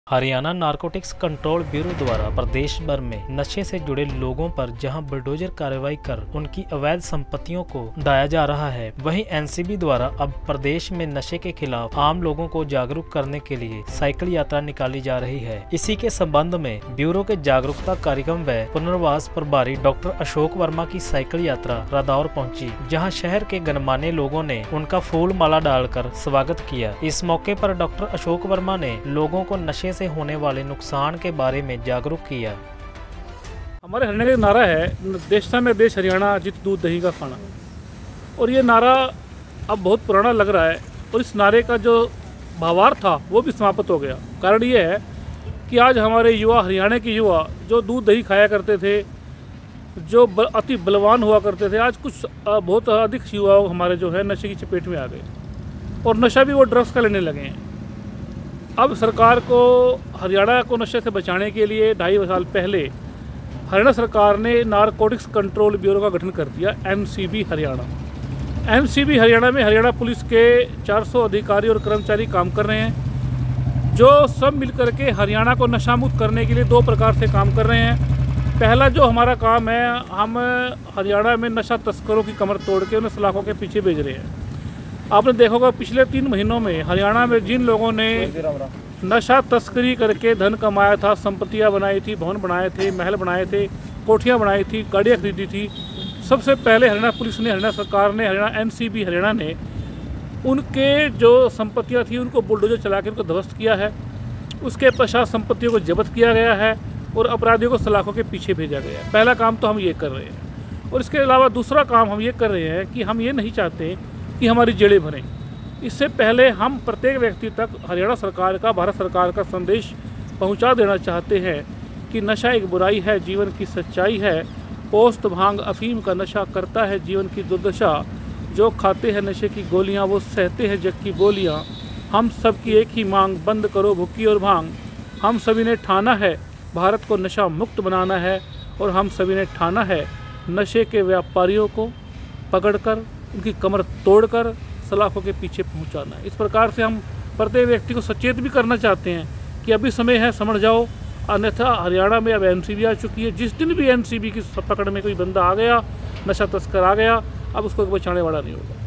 Haryana narcotics control bureau द्वारा प्रदेश भर में नशे से जुड़े लोगों पर जहां बुलडोजर कार्रवाई कर उनकी अवैध संपत्तियों को ढाया जा रहा है, वहीं एनसीबी द्वारा अब प्रदेश में नशे के खिलाफ आम लोगों को जागरूक करने के लिए साइकिल यात्रा निकाली जा रही है। इसी के संबंध में ब्यूरो के जागरूकता कार्यक्रम व पुनर्वास प्रभारी डॉक्टर अशोक वर्मा की साइकिल यात्रा रादौर पहुँची, जहाँ शहर के गणमान्य लोगों ने उनका फूल माला डालकर स्वागत किया। इस मौके पर डॉक्टर अशोक वर्मा ने लोगों को नशे से होने वाले नुकसान के बारे में जागरूक किया। हमारे हरियाणा का नारा है, देश में देश हरियाणा जित दूध दही का खाना, और ये नारा अब बहुत पुराना लग रहा है और इस नारे का जो भावार्थ था वो भी समाप्त हो गया। कारण ये है कि आज हमारे युवा, हरियाणा के युवा जो दूध दही खाया करते थे, जो अति बलवान हुआ करते थे, आज कुछ बहुत अधिक युवा हमारे जो है नशे की चपेट में आ गए और नशा भी वो ड्रग्स का लेने लगे हैं। अब सरकार को हरियाणा को नशे से बचाने के लिए 2.5 साल पहले हरियाणा सरकार ने नारकोटिक्स कंट्रोल ब्यूरो का गठन कर दिया, एनसीबी हरियाणा। एनसीबी हरियाणा में हरियाणा पुलिस के 400 अधिकारी और कर्मचारी काम कर रहे हैं, जो सब मिलकर के हरियाणा को नशा मुक्त करने के लिए 2 प्रकार से काम कर रहे हैं। पहला जो हमारा काम है, हम हरियाणा में नशा तस्करों की कमर तोड़ के उन्हें सलाखों के पीछे भेज रहे हैं। आपने देखा होगा पिछले 3 महीनों में हरियाणा में जिन लोगों ने नशा तस्करी करके धन कमाया था, संपत्तियां बनाई थी, भवन बनाए थे, महल बनाए थे, कोठियां बनाई थी, गाड़ियां खरीदी थी, सबसे पहले हरियाणा पुलिस ने, हरियाणा सरकार ने, हरियाणा एनसीबी हरियाणा ने उनके जो संपत्तियां थी उनको बुलडोजर चला के उनको ध्वस्त किया है। उसके पश्चात संपत्तियों को जब्त किया गया है और अपराधियों को सलाखों के पीछे भेजा गया है। पहला काम तो हम ये कर रहे हैं, और इसके अलावा दूसरा काम हम ये कर रहे हैं कि हम ये नहीं चाहते कि हमारी जेलें भरें। इससे पहले हम प्रत्येक व्यक्ति तक हरियाणा सरकार का, भारत सरकार का संदेश पहुंचा देना चाहते हैं कि नशा एक बुराई है, जीवन की सच्चाई है। पोस्त, भांग, अफीम का नशा करता है जीवन की दुर्दशा। जो खाते हैं नशे की गोलियां वो सहते हैं जग की बोलियां। हम सब की एक ही मांग, बंद करो भुक्की और भांग। हम सभी ने ठाना है भारत को नशा मुक्त बनाना है, और हम सभी ने ठाना है नशे के व्यापारियों को पकड़कर उनकी कमर तोड़कर सलाखों के पीछे पहुंचाना है। इस प्रकार से हम प्रत्येक व्यक्ति को सचेत भी करना चाहते हैं कि अभी समय है, समझ जाओ, अन्यथा हरियाणा में अब एनसीबी आ चुकी है। जिस दिन भी एनसीबी की पकड़ में कोई बंदा आ गया, नशा तस्कर आ गया, अब उसको बचाने वाला नहीं होगा।